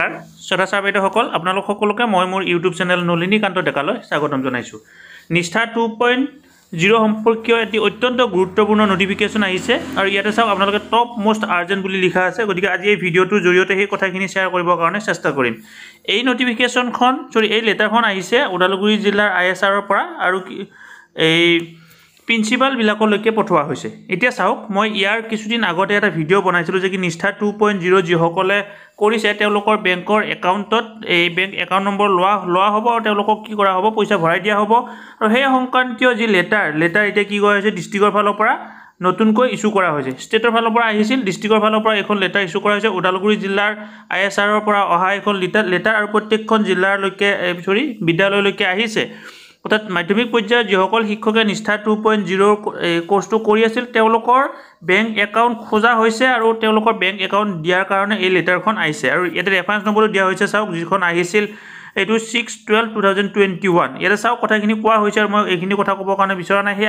শ্ৰদ্ধা sir বাইদেউসকল আপোনালোক সকলোকে মই মোৰ ইউটিউব চেনেল নলিনী কান্ত ডেকালৈ স্বাগতম জনাইছোঁ। নিষ্ঠা 2.0 সম্পৰ্কীয় এটি অত্যন্ত গুৰুত্বপূৰ্ণ নটিফিকেশ্যন আহিছে আৰু ইয়াতে চাওক আপোনালোকে টপ মোষ্ট আৰ্জেণ্ট বুলি লিখা আছে। গতিকে আজি এই ভিডিঅ'টোৰ জৰিয়তে সেই কথাখিনি শ্বেয়াৰ কৰিবৰ কাৰণে চেষ্টা কৰিম। এই নটিফিকেশ্যনখন এই লেটাৰখন আহিছে ওদালগুৰি জিলাৰ ISRৰ পৰা আৰু এই প্ৰিন্সিপালবিলাকলৈকে পঠোৱা হৈছে। এতিয়া চাওক মই ইয়াৰ কিছুদিন আগতে এটা ভিডিঅ' বনাইছিলোঁ যে কি নিষ্ঠা 2.0 যিসকলে কৰিছে তেওঁলোকৰ বেংকৰ একাউণ্টত এই বেংক একাউণ্ট নম্বৰ লোৱা হ'ব আৰু তেওঁলোকক কি কৰা হ'ব পইচা ভৰাই দিয়া হ'ব। আৰু সেই সংক্ৰান্তীয় যি লেটাৰ এতিয়া কি কৰা হৈছে ডিষ্ট্ৰিক্টৰ ফালৰ পৰা নতুনকৈ ইছ্যু কৰা হৈছে। ষ্টেটৰ ফালৰ পৰা আহিছিল, ডিষ্ট্ৰিক্টৰ ফালৰ পৰা এখন লেটাৰ ইছ্যু কৰা হৈছে। ওদালগুৰি জিলাৰ ISRৰ পৰা অহা এখন লেটাৰ আৰু প্ৰত্যেকখন জিলালৈকে বিদ্যালয়লৈকে আহিছে। অৰ্থাৎ মাধ্যমিক পৰ্যায়ত যিসকল শিক্ষকে নিষ্ঠা 2.0 কোৰ্চটো কৰি আছিল তেওঁলোকৰ বেংক একাউণ্ট খোজা হৈছে আৰু তেওঁলোকৰ বেংক একাউণ্ট দিয়াৰ কাৰণে এই লেটাৰখন আহিছে। আৰু ইয়াতে ৰেফাৰেঞ্চ নম্বৰটো দিয়া হৈছে চাওক, যিখন আহিছিল এইটো 6/12/2021। ইয়াতে চাওক কথাখিনি কোৱা হৈছে আৰু মই এইখিনি কথা ক'বৰ কাৰণে বিচৰা নাই।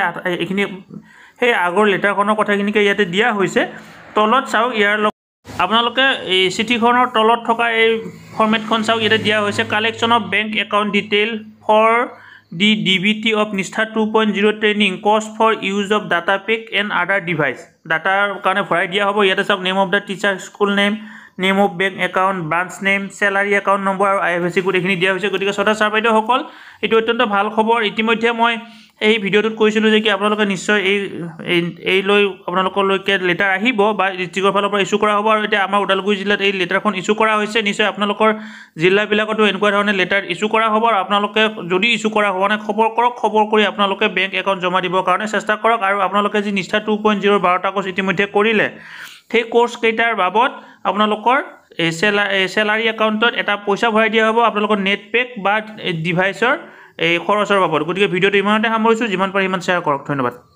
সেই আগৰ লেটাৰখনৰ কথাখিনিকে ইয়াতে দিয়া হৈছে। তলত চাওক ইয়াৰ আপোনালোকে এই চিঠিখনৰ তলত থকা এই ফৰ্মেটখন চাওক, ইয়াতে দিয়া হৈছে collection of bank account detail for the DBT of NISHTHA 2.0 training cost for use of data pack and other device data কাৰণে ভৰাই দিয়া হ'ব। ইয়াতে চাওক name of the teacher, school name of bank account, branch name, salary account number আৰু IFSC code এইখিনি দিয়া হৈছে। গতিকে শ্ৰদ্ধা ছাৰ বাইদেউসকল এইটো অত্যন্ত ভাল খবৰ। ইতিমধ্যে মই এই ভিডিঅ'টোত কৈছিলোঁ যে কি আপোনালোকে নিশ্চয় এই লৈ আপোনালোকলৈকে লেটাৰ আহিব বা ডিষ্ট্ৰিক্টৰ ফালৰ পৰা ইছ্যু কৰা হ'ব। আৰু এতিয়া আমাৰ ওদালগুৰি জিলাত এই লেটাৰখন ইছ্যু কৰা হৈছে। নিশ্চয় আপোনালোকৰ জিলাবিলাকতো এনেকুৱা ধৰণে লেটাৰ ইছ্যু কৰা হ'ব। আৰু আপোনালোকে যদি ইছ্যু কৰা হোৱা নাই খবৰ কৰক, খবৰ কৰি আপোনালোকে বেংক একাউণ্ট জমা দিবৰ কাৰণে চেষ্টা কৰক। আৰু আপোনালোকে যি নিষ্ঠা 2.0 12টা কোৰ্চ ইতিমধ্যে কৰিলে সেই কোৰ্চকেইটাৰ বাবদ আপোনালোকৰ চেলাৰী একাউণ্টত এটা পইচা ভৰাই দিয়া হ'ব আপোনালোকৰ নেট পেক বা ডিভাইচৰ এই খৰচৰ বাবদ। গতিকে ভিডিঅ'টো ইমানতে সামৰিছোঁ, যিমান পাৰে সিমান শ্বেয়াৰ কৰক। ধন্যবাদ।